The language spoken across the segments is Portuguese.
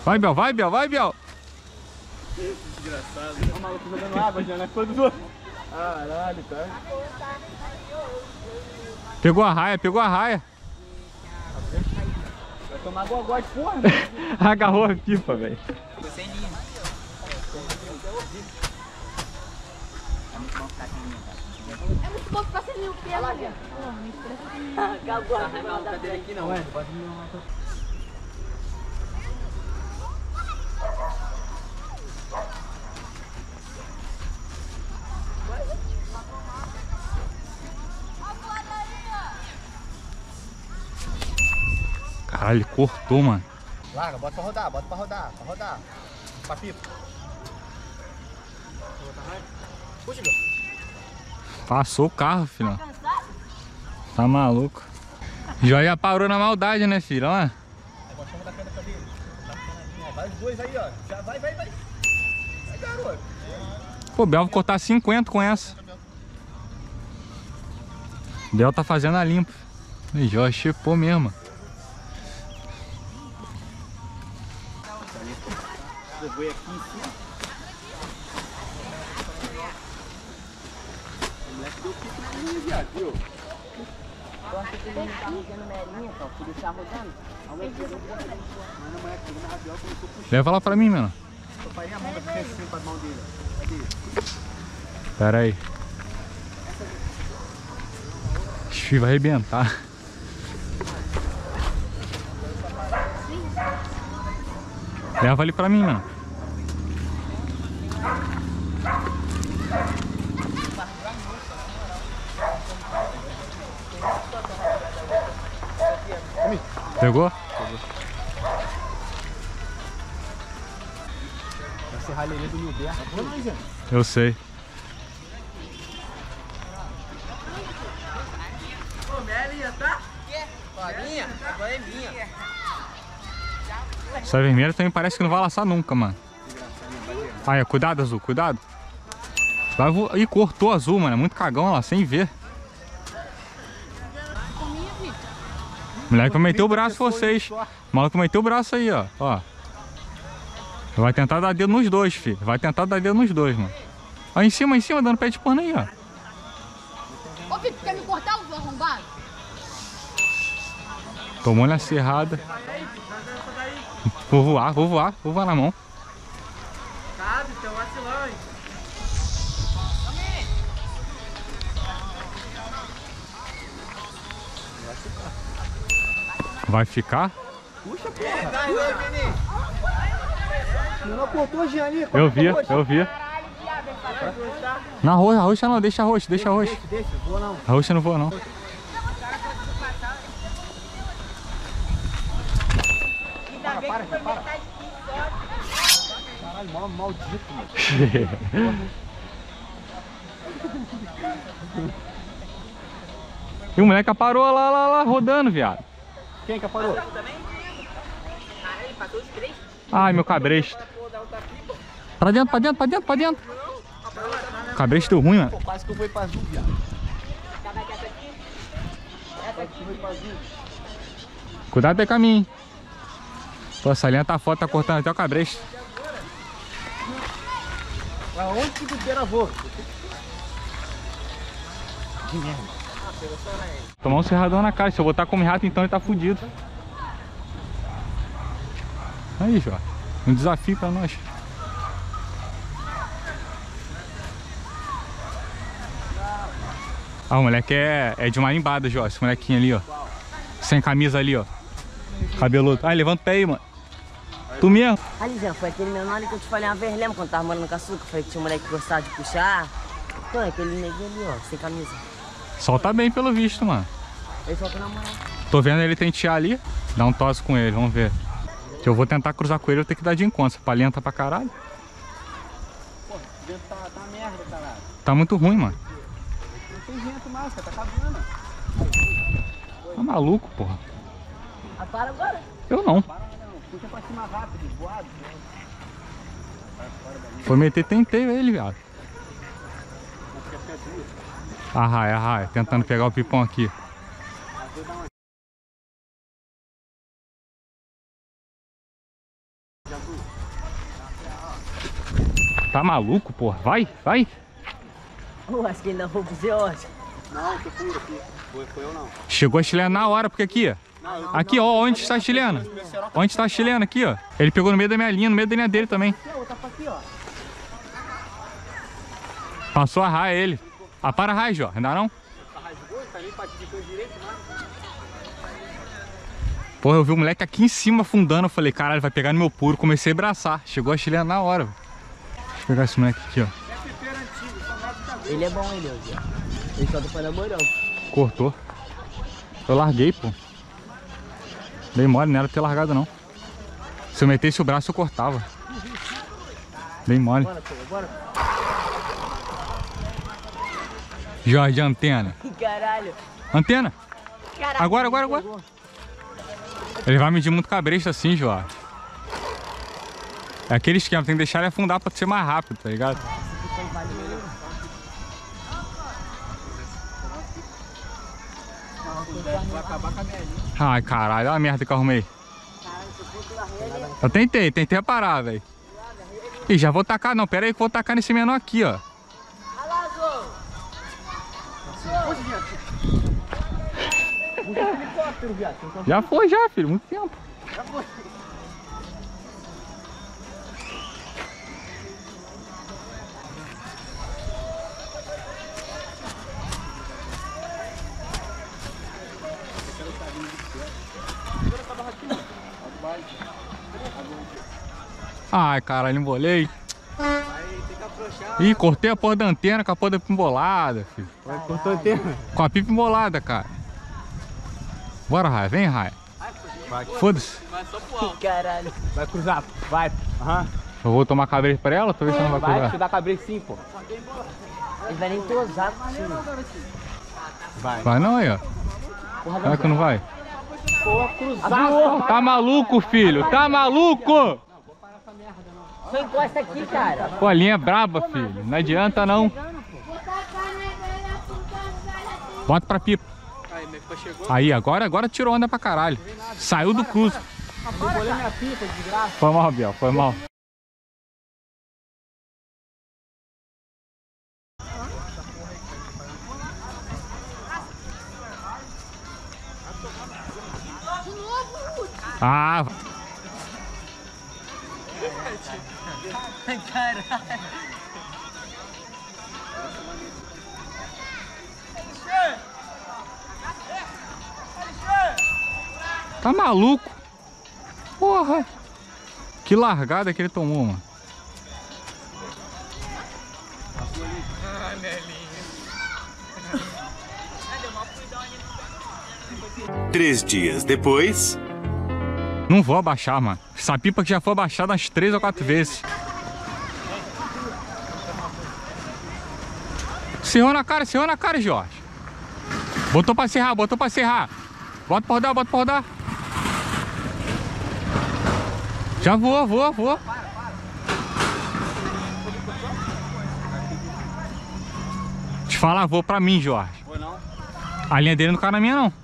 Vai, Bel, vai, Bel, vai, Bel. Desgraçado. Olha o maluco jogando água já, né? Caralho, tá? Pegou a raia, pegou a raia. Vai tomar gogó de porra, né? Agarrou a pipa, velho. Tô sem linha. É muito bom ficar sem linha, cara. É muito bom ficar sem linha o pé, né? Acabou a Não, cadê aqui não, ué? Caralho, ele cortou, mano. Larga, bota pra rodar, pra rodar. Pra pipa. Puxa, meu. Passou o carro, filho. Tá maluco. Joia parou na maldade, né, filho? Olha lá. Agora chama da pedra pra dele. Vai os dois aí, ó. Já vai. Vai, garoto. Pô, Bel vai cortar 50 com essa. Bel tá fazendo a limpa. E Joia chipou mesmo. Eu vou aqui em cima. O moleque deu pico na linha, viado, viu? Eu acho que ele não tá fazendo merinha, só por deixar rodando. Mano, moleque, pegou na rabiola, começou a puxar. Leva lá pra mim, mano. Eu parei a mão pra ficar assim com a mão dele. Cadê? Pera aí. Ixi, vai arrebentar. Leva ali pra mim, mano. Pegou? Vai ser ralheria do Nilberto. Eu sei. Pô, minha linha, tá? Ó, a linha? Agora é minha. Essa vermelha também parece que não vai laçar nunca, mano. Aí, cuidado, azul, cuidado. Vai voar. Ih, cortou azul, mano. É muito cagão lá, sem ver. O moleque vai meter o braço em vocês. O maluco vai meter o braço aí, ó. Vai tentar dar dedo nos dois, filho. Vai tentar dar dedo nos dois, mano. Aí em cima, dando pé de pano aí, ó. Ô, Vitor, quer me cortar o arrombado? Tomou na serrada. Vou voar na mão. Cabe, tem um vacilão, hein? Vai ficar? Puxa, porra. Não cortou, Jean, ali. Eu vi. Na roxa não, deixa a roxa. Deixa, voa não. A roxa não voa, não. Para. Caralho, maldito, mano. E o moleque parou lá, rodando, viado. Quem que parou? Caralho, ele passou os três. Ai, meu cabresto. Pra dentro. Cabresto deu ruim, mano. Pô, quase que eu fui pra azul, viado. Quase que eu fui pra azul. Cuidado aí com a minha, hein. Pô, essa linha tá foda, tá cortando até o cabresto. Aonde que tu gravou? Que merda. Tomar um cerradão na cara. Se eu botar como rato, então ele tá fudido. Aí, Jó. Um desafio pra nós. Ah, o moleque é de marimbada, Jó. Esse molequinho ali, ó. Sem camisa ali, ó. Cabeludo. Ai, levanta o pé aí, mano. Tu mesmo? Ali, Jean, foi aquele menor ali que eu te falei uma vez, lembra quando tava morando com açúcar? Falei que tinha um moleque que gostava de puxar. Então, é aquele neguinho ali, ó, sem camisa. Solta bem pelo visto, mano. Ele solta na moral. Tô vendo ele tentear ali. Dá um tosse com ele, vamos ver. Que eu vou tentar cruzar com ele, eu tenho que dar de encontro. Essa palhinha tá pra caralho. Pô, o vento tá merda, caralho. Tá muito ruim, mano. Não tem vento mais, cara, tá acabando. Tá maluco, porra. Ah, para agora. Eu não. Para não, puxa pra cima rápido, voado. Foi meter tenteio ele, viado. Arraia, tentando pegar o pipão aqui. tá maluco, porra? Vai, vai. Eu acho que ele não foi pro George. Não, que fui aqui. Foi eu não. Chegou a chilena na hora, porque aqui, ó. Aqui, ó, onde está a chilena? Onde está a chilena? Aqui, ó. Ele pegou no meio da minha linha, no meio da linha dele também. Passou a raia ele. Ah, para a raia, Jó. Ainda não? Porra, eu vi o moleque aqui em cima afundando. Eu falei, caralho, vai pegar no meu puro. Comecei a abraçar. Chegou a chilena na hora. Deixa eu pegar esse moleque aqui, ó. Ele é bom, ele, ó. Ele só tá fazendo namorão. Cortou. Eu larguei, pô. Dei mole, não era ter largado, não. Se eu metesse o braço, eu cortava. Dei mole. Bora, pô, bora. Jorge, antena. Caralho. Antena. Caralho. Agora, agora, agora. Ele vai medir muito cabresto assim, Jorge. É aquele esquema, tem que deixar ele afundar pra ser mais rápido, tá ligado? Vai acabar com a minha linha. Ai, caralho, olha a merda que eu arrumei. Eu tentei parar, velho. Ih, já vou tacar, não, pera aí que eu vou tacar nesse menor aqui, ó. Já foi, já, filho, muito tempo. Já foi. Ai, caralho, embolei. Ih, cortei a porra da antena com a porra da pipa embolada, filho. Cortou a antena? Com a pipa embolada, cara. Bora, Raia, vem, Raia. Foda-se. Caralho. Vai cruzar, vai. Aham. Eu vou tomar cabresto pra ela, tô vendo se ela não vai Vai, cruzar. te dá cabresto sim, pô. Ele vai nem tosar, Vai. Vai não aí, ó. Vai que não vai? Porra, cruzar. Tá maluco, filho? Tá maluco? Só encosta aqui, cara. Pô, a linha é braba, filho. Não adianta, não. Bota pra pipa. Aí, agora tirou onda pra caralho. Saiu do cruzo. Embolei minha pipa, desgraça. Foi mal, Biel, foi mal. Ah, Caralho. tá maluco? Porra. Que largada que ele tomou, mano. 3 dias depois... Não vou abaixar, mano. Essa pipa que já foi abaixada umas 3 ou 4 vezes. Serrou na cara, Jorge. Botou pra serrar, botou pra serrar. Bota pra rodar, bota pra rodar. Já voou, voou, voou. Te falar, voou pra mim, Jorge. Foi não? A linha dele não caiu na minha, não.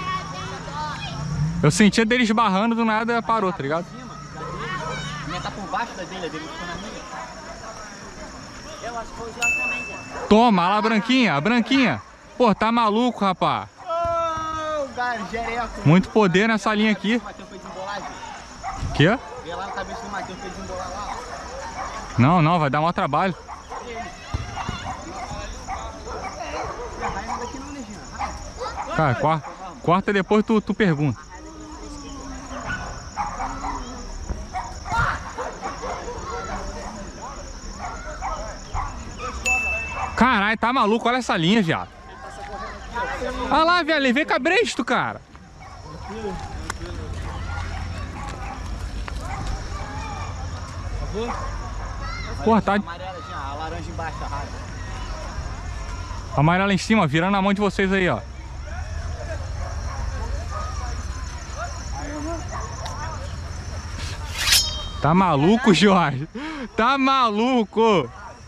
Eu sentia dele esbarrando, do nada parou, tá ligado? A minha tá por baixo da dele ficou na minha. Eu acho que foi o Jorge também, cara. Toma, olha lá a branquinha, a branquinha. Pô, tá maluco, rapaz. Ô, jereco. Muito poder nessa linha aqui. O Matheus fez embolagem. Quê? Vê lá na cabeça do Matheus, fez embolar lá. Não, não, vai dar maior trabalho. E a raia daqui não, né, Jean? Cara, corta depois tu pergunta. Caralho, tá maluco? Olha essa linha, viado. Olha lá, viado, levei cabresto, cara. Porra, tá... Amarela, Jean, a laranja embaixo da raia. Amarela em cima, virando a mão de vocês aí, ó. Tá maluco, Jorge? Tá maluco?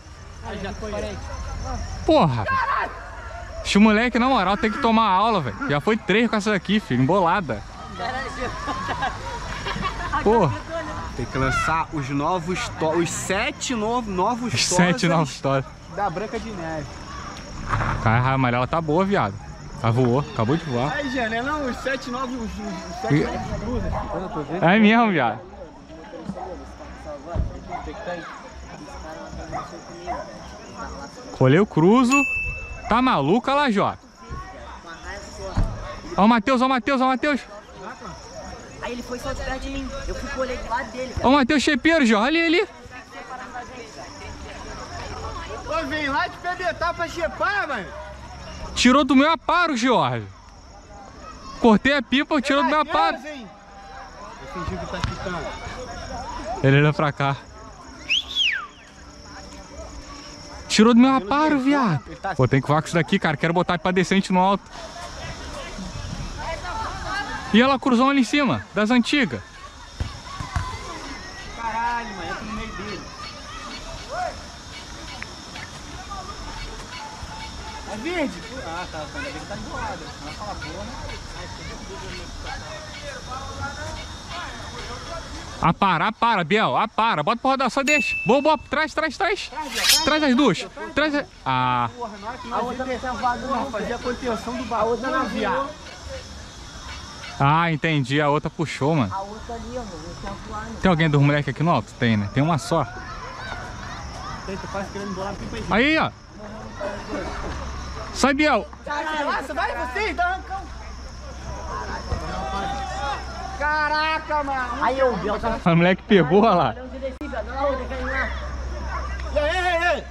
Porra, velho. Esse moleque, na moral, tem que tomar aula, velho. Já foi 3 com essa daqui, filho, embolada. Porra. Tem que lançar os novos os 7 novos Os 7 novos toros. da Branca de Neve. Cara, a amarela tá boa, viado. Ela voou, acabou de voar. Aí, Jean, não, os 7 novos, os 7 novos cruzes. É mesmo, viado. Colhei o cruzo. Tá maluco, olha lá, Jó. Ó o Matheus, ó o Matheus, ó o Matheus. Aí ele foi só de perto de mim. Eu fui colher do lado dele, Ó o Matheus Chepeiro, Jó. Olha ele ali. Ô, vem lá de pebetar pra chepar, mano. Tirou do meu aparo, Jorge. Cortei a pipa, tirou do meu aparo. Eu fingi que tá ficando. Ele olhou pra cá. Tirou do meu aparo, viado. Pô, tem que voar com isso daqui, cara. Quero botar pra descente no alto. E ela cruzou ali em cima, das antigas. Caralho, mano, entra no meio dele. É verde? Ah, tá, ainda bem que tá embolado. Não vai falar porra. Apara, Biel, apara. Bota pra rodar, só deixa. Boa, traz. Traz as duas. Traz as... Ah. Porra, na hora que nós ia fazer a contenção do baú, não viado. Ah, entendi. A outra puxou, mano. A outra ali, ó, não tinha voado. Tem alguém dos moleques aqui no alto? Tem, né? Tem uma só. Tem, tu quase querendo bolar pipa aí. Aí, ó. Sai, Biel. Nossa, vai vocês, dá arrancão. Caraca, mano. Aí o Biel tava... O moleque pegou, olha lá. Olha onde ele fica, olha lá onde caiu lá. E aí?